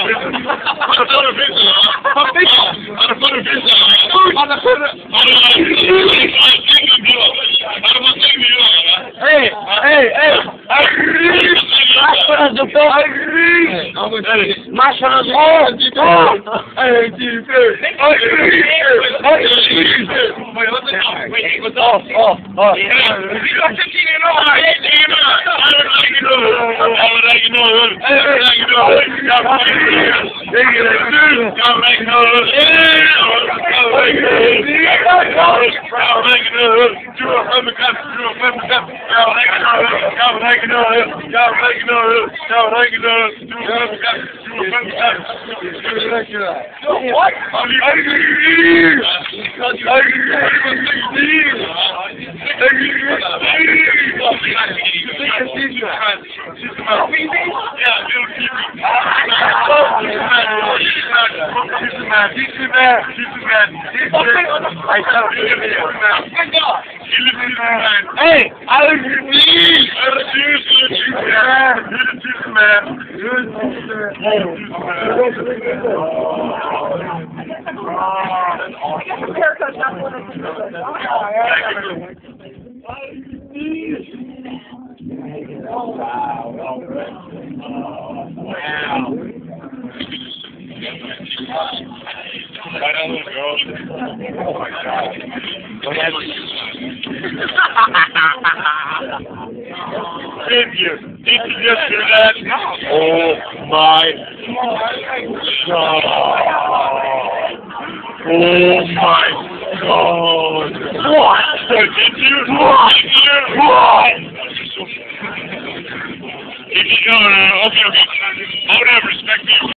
Hey, I refuse. I refuse to let you man. You're the Haircut's not one of Right on those girls. Oh my God. Did you just do that? Oh my God. Oh my God. What? Did you? What? What? Did you? Okay. I would have respect for you.